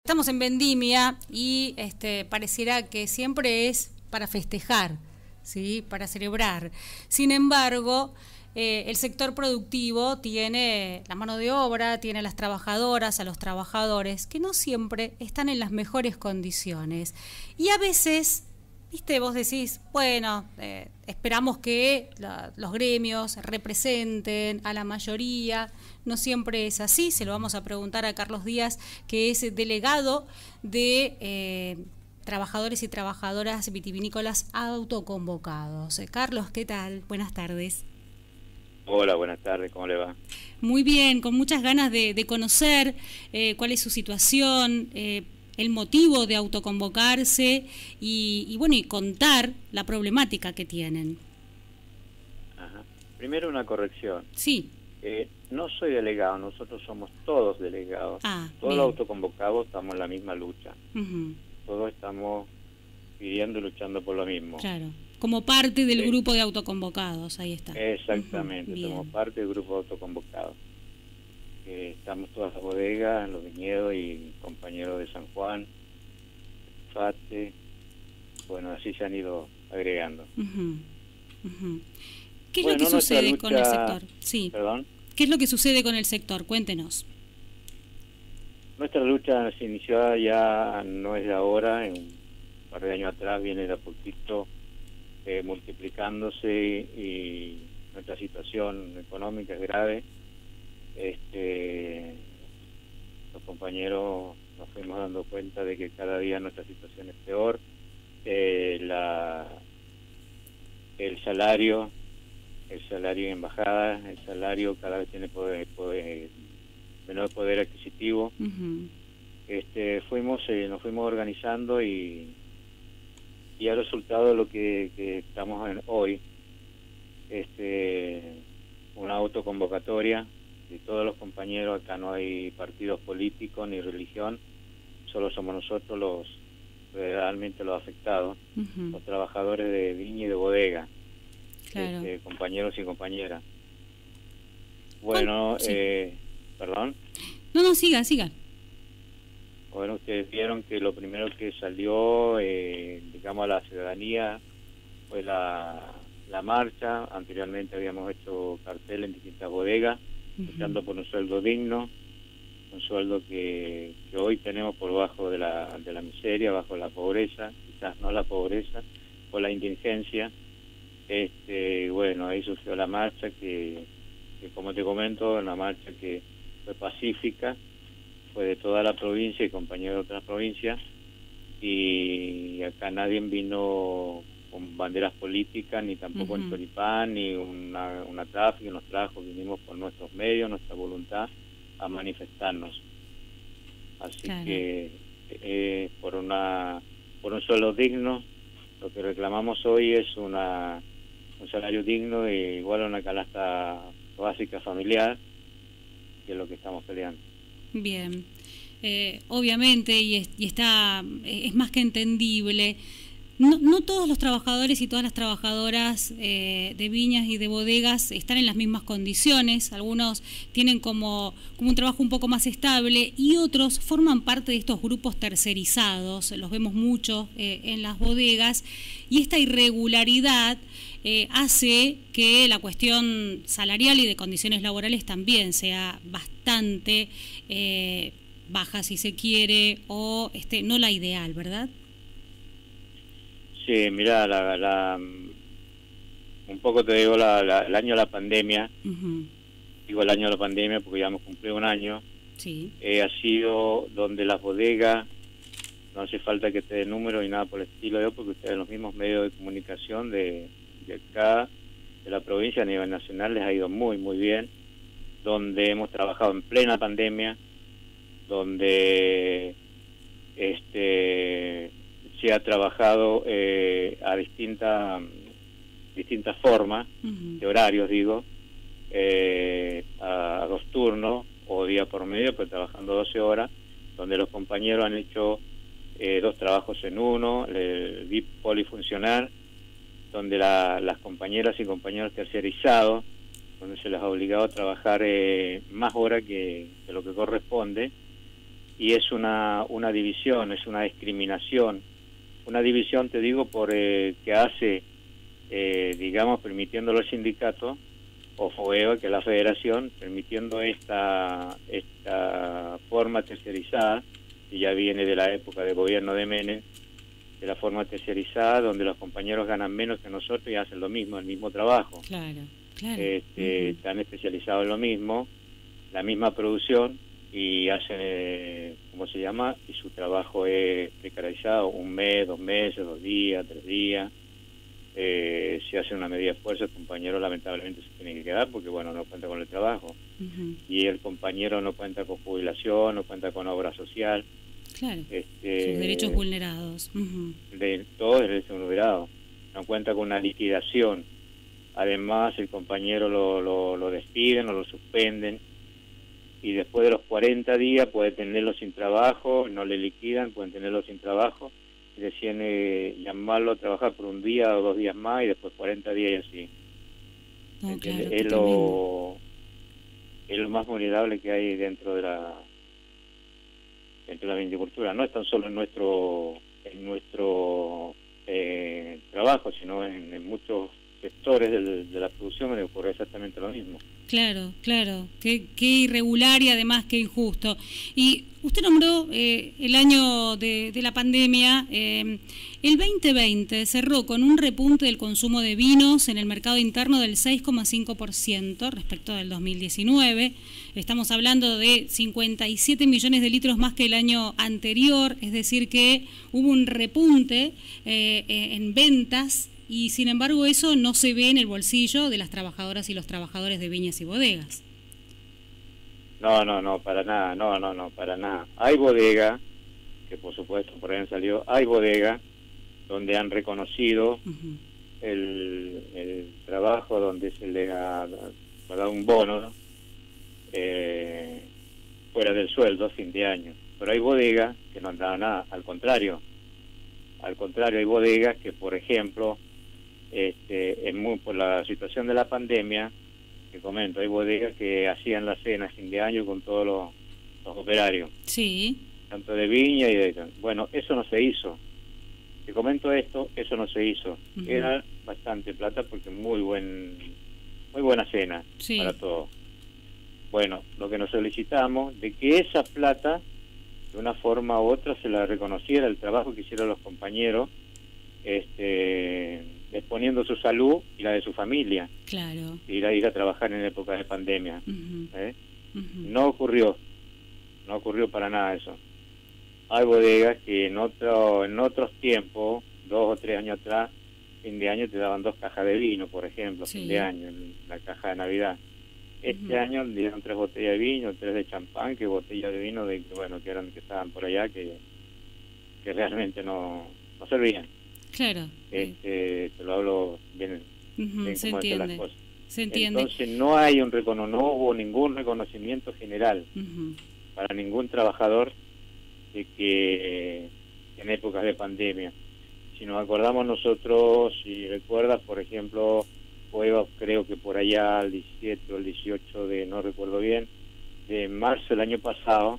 estamos en vendimia y pareciera que siempre es para festejar, ¿sí? Para celebrar. Sin embargo, el sector productivo tiene la mano de obra, tiene a las trabajadoras, a los trabajadores, que no siempre están en las mejores condiciones. Y a veces, viste, vos decís, bueno, esperamos que los gremios representen a la mayoría. No siempre es así. Se lo vamos a preguntar a Carlos Díaz, que es delegado de trabajadores y trabajadoras vitivinícolas autoconvocados. Carlos, ¿qué tal? Buenas tardes. Hola, buenas tardes, ¿cómo le va? Muy bien, con muchas ganas de conocer cuál es su situación, el motivo de autoconvocarse y contar la problemática que tienen. Ajá. Primero una corrección. Sí. No soy delegado, nosotros somos todos delegados. Todos los autoconvocados estamos en la misma lucha. Todos estamos pidiendo y luchando por lo mismo. Claro. Como parte del grupo de autoconvocados, ahí está. Exactamente, somos parte del grupo de autoconvocados. Estamos todas las bodegas, los viñedos y compañeros de San Juan, Fate, bueno, así se han ido agregando. ¿Qué es lo que sucede con el sector? Sí. ¿Perdón? ¿Qué es lo que sucede con el sector? Cuéntenos. Nuestra lucha se inició ya, no es de ahora, en un par de años atrás, viene de a poquito multiplicándose y nuestra situación económica es grave. Los compañeros nos fuimos dando cuenta de que cada día nuestra situación es peor. El salario en embajada, el salario cada vez tiene menor poder adquisitivo. Nos fuimos organizando y el resultado de lo que estamos hoy, una autoconvocatoria de todos los compañeros. Acá no hay partidos políticos ni religión, solo somos nosotros realmente los afectados, los trabajadores de viña y de bodega, claro. Compañeros y compañeras. Bueno, perdón. No, siga. Bueno, ustedes vieron que lo primero que salió, digamos, a la ciudadanía fue la marcha. Anteriormente habíamos hecho cartel en distintas bodegas, luchando por un sueldo digno, un sueldo que hoy tenemos por bajo de la miseria, bajo la pobreza, quizás no la pobreza, por la indigencia. Bueno, ahí surgió la marcha que como te comento, una marcha que fue pacífica, fue de toda la provincia y compañeros de otras provincias, y acá nadie vino con banderas políticas, ni tampoco en choripán, ni una tráfico nos trajo. Vinimos por nuestros medios, nuestra voluntad, a manifestarnos. Así que por un sueldo digno, lo que reclamamos hoy es un salario digno e igual a una canasta básica familiar, que es lo que estamos peleando. Bien, obviamente, y es más que entendible. No todos los trabajadores y todas las trabajadoras de viñas y de bodegas están en las mismas condiciones. Algunos tienen como un trabajo un poco más estable y otros forman parte de estos grupos tercerizados. Los vemos mucho en las bodegas, y esta irregularidad hace que la cuestión salarial y de condiciones laborales también sea bastante baja, si se quiere, o no la ideal, ¿verdad? Sí, mirá, un poco te digo, el año de la pandemia, digo el año de la pandemia porque ya hemos cumplido un año, ha sido donde las bodegas, no hace falta que te dé números y nada por el estilo, porque ustedes en los mismos medios de comunicación de acá, de la provincia a nivel nacional, les ha ido muy, muy bien, donde hemos trabajado en plena pandemia, donde se ha trabajado a distintas formas, de horarios, digo, a 2 turnos o día por medio, pero trabajando 12 horas, donde los compañeros han hecho 2 trabajos en uno, el VIP polifuncional, donde las compañeras y compañeros tercerizados, donde se les ha obligado a trabajar más horas que lo que corresponde, y es una división, es una discriminación. Una división, te digo, por que hace, digamos, permitiendo los sindicatos, o FOEVA, que es la federación, permitiendo esta forma tercerizada, que ya viene de la época de gobierno de Menem, de la forma tercerizada, donde los compañeros ganan menos que nosotros y hacen lo mismo, el mismo trabajo. Claro, claro. Están especializados en lo mismo, la misma producción, y hacen, ¿cómo se llama? Y su trabajo es precarizado, 1 mes, 2 meses, 2 días, 3 días. Si hace una medida de fuerza, el compañero lamentablemente se tiene que quedar porque, bueno, no cuenta con el trabajo. Y el compañero no cuenta con jubilación, no cuenta con obra social. Claro, sus derechos vulnerados. De todos los derechos vulnerados. No cuenta con una liquidación. Además, el compañero lo despiden o lo suspenden. Y después de los 40 días puede tenerlo sin trabajo, no le liquidan, pueden tenerlo sin trabajo. Y deciden llamarlo a trabajar por 1 día o 2 días más y después 40 días y así. No, claro, es lo más vulnerable que hay dentro de la viticultura. No es tan solo en nuestro trabajo, sino en muchos sectores de la producción donde ocurre exactamente lo mismo. Claro, claro, qué irregular y además qué injusto. Y usted nombró el año de la pandemia. El 2020 cerró con un repunte del consumo de vinos en el mercado interno del 6,5% respecto del 2019. Estamos hablando de 57 millones de litros más que el año anterior, es decir que hubo un repunte en ventas. Y sin embargo eso no se ve en el bolsillo de las trabajadoras y los trabajadores de viñas y bodegas. No, para nada, no, para nada. Hay bodegas, que por supuesto por ahí han salido, hay bodegas donde han reconocido el trabajo, donde se le ha dado un bono, ¿no? Fuera del sueldo a fin de año. Pero hay bodegas que no han dado nada, al contrario, hay bodegas que, por ejemplo, por la situación de la pandemia, que comento, hay bodegas que hacían la cena a fin de año con todos los operarios, sí, tanto de viña y de... Bueno, eso no se hizo. Te comento esto, eso no se hizo. Era bastante plata porque muy buena cena, sí, para todos. Bueno, lo que nos solicitamos de que esa plata, de una forma u otra, se la reconociera el trabajo que hicieron los compañeros, exponiendo su salud y la de su familia. Claro. Ir a trabajar en época de pandemia. No ocurrió para nada eso. Hay bodegas que en otros tiempos, 2 o 3 años atrás, fin de año te daban 2 cajas de vino, por ejemplo, sí, fin de año, en la caja de Navidad. Este año dieron 3 botellas de vino, 3 de champán, que botellas de vino que estaban por allá, que realmente no servían. Claro. Te lo hablo bien, bien se cómo entiende. Las cosas. Se entiende. Entonces no hubo ningún reconocimiento general para ningún trabajador de que en épocas de pandemia. Si nos acordamos nosotros, si recuerdas, por ejemplo, creo que por allá el 17 o el 18 no recuerdo bien, de marzo del año pasado,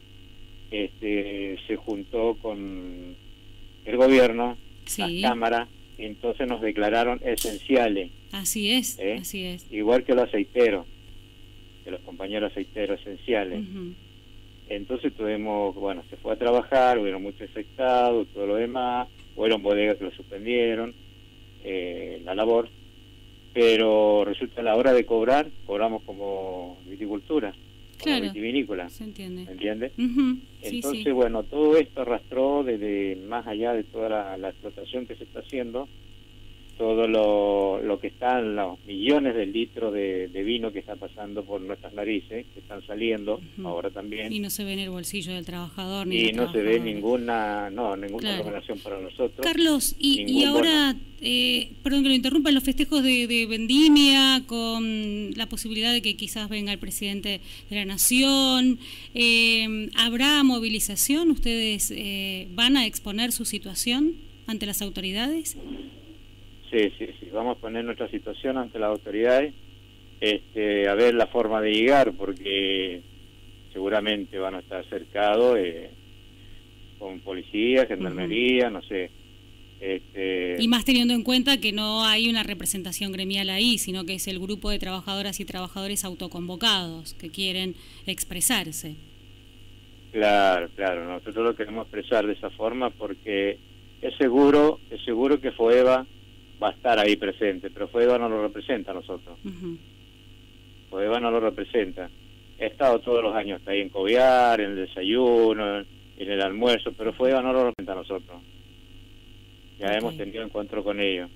se juntó con el gobierno, sí, las cámaras, y entonces nos declararon esenciales. Así es, así es. Igual que los aceiteros, que los compañeros aceiteros esenciales. Entonces se fue a trabajar, hubieron muchos afectados, todo lo demás, hubieron bodegas que lo suspendieron, la labor, pero resulta a la hora de cobrar, cobramos como viticultura, claro, como vitivinícola. Se entiende. ¿Me entiendes? Entonces, sí. Bueno, todo esto arrastró desde más allá de toda la explotación que se está haciendo, todo lo que están, los millones de litros de vino que está pasando por nuestras narices, que están saliendo ahora también. Y no se ve en el bolsillo del trabajador. Y no se ve ninguna recomendación para nosotros. Carlos, y ahora, perdón que lo interrumpa, en los festejos de Vendimia, con la posibilidad de que quizás venga el presidente de la Nación, ¿habrá movilización? ¿Ustedes van a exponer su situación ante las autoridades? Sí, vamos a poner nuestra situación ante las autoridades, a ver la forma de llegar, porque seguramente van a estar cercados con policía, gendarmería, no sé. Y más teniendo en cuenta que no hay una representación gremial ahí, sino que es el grupo de trabajadoras y trabajadores autoconvocados que quieren expresarse. Claro, nosotros lo queremos expresar de esa forma porque es seguro que FOEVA va a estar ahí presente, pero FOEVA no lo representa a nosotros. FOEVA no lo representa. He estado todos los años, está ahí en Coviar, en el desayuno, en el almuerzo, pero FOEVA no lo representa a nosotros. Ya hemos tenido encuentro con ellos.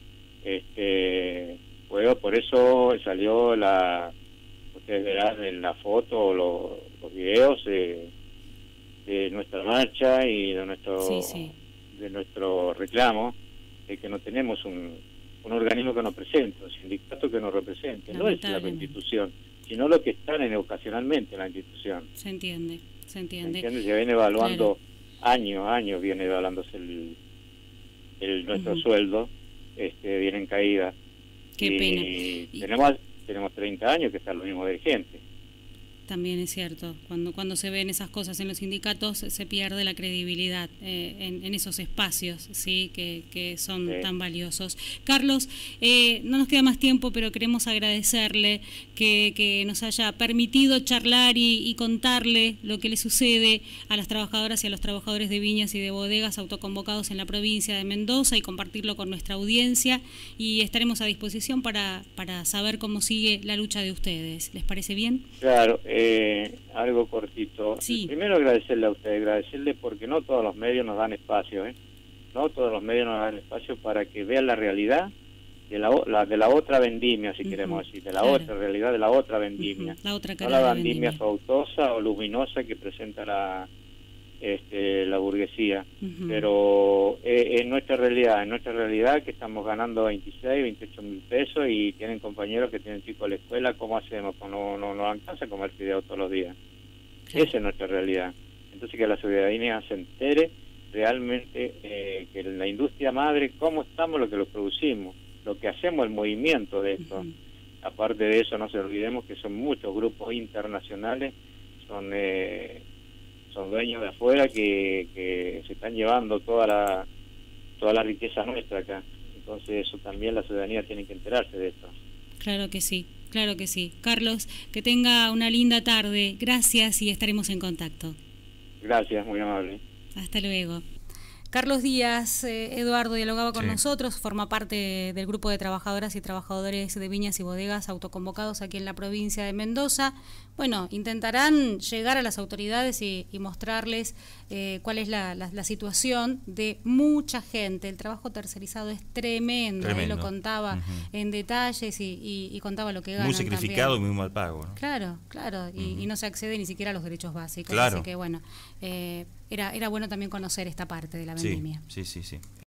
FOEVA, por eso salió ustedes verán en la foto o los videos de nuestra marcha y de nuestro reclamo, de que no tenemos un organismo que nos presente, un sindicato que nos represente. No es la institución, sino lo que están ocasionalmente en la institución. Se entiende. Se viene evaluando, años viene evaluándose nuestro sueldo, viene en caída. Qué pena. Tenemos 30 años que están los mismos dirigentes. También es cierto, cuando se ven esas cosas en los sindicatos se pierde la credibilidad en esos espacios, sí, que son tan valiosos. Carlos, no nos queda más tiempo, pero queremos agradecerle que nos haya permitido charlar y contarle lo que le sucede a las trabajadoras y a los trabajadores de viñas y de bodegas autoconvocados en la provincia de Mendoza y compartirlo con nuestra audiencia, y estaremos a disposición para saber cómo sigue la lucha de ustedes. ¿Les parece bien? Claro. Algo cortito. Sí. Primero agradecerle a usted, agradecerle porque no todos los medios nos dan espacio, no todos los medios nos dan espacio para que vean la realidad de la otra vendimia, si queremos decir, de la otra realidad, de la otra vendimia. La otra cara no la de vendimia fautosa o luminosa que presenta la burguesía, pero en nuestra realidad que estamos ganando 26, 28 mil pesos y tienen compañeros que tienen chicos a la escuela, ¿cómo hacemos? Pues no alcanza a comer fideo todos los días. Claro. Esa es nuestra realidad. Entonces que la ciudadanía se entere realmente que en la industria madre, cómo estamos, lo que lo producimos, lo que hacemos, el movimiento de esto. Aparte de eso, no se olvidemos que son muchos grupos internacionales, son dueños de afuera que se están llevando toda la riqueza nuestra acá. Entonces eso también la ciudadanía tiene que enterarse de esto. Claro que sí. Carlos, que tenga una linda tarde. Gracias y estaremos en contacto. Gracias, muy amable. Hasta luego. Carlos Díaz, Eduardo dialogaba con nosotros, forma parte del grupo de trabajadoras y trabajadores de viñas y bodegas autoconvocados aquí en la provincia de Mendoza. Bueno, intentarán llegar a las autoridades y mostrarles cuál es la situación de mucha gente. El trabajo tercerizado es tremendo. Él lo contaba en detalles y contaba lo que ganan. Muy sacrificado también. Y muy mal pago, ¿no? Claro, y no se accede ni siquiera a los derechos básicos. Claro. Así que bueno, era bueno también conocer esta parte de la vendimia. Sí.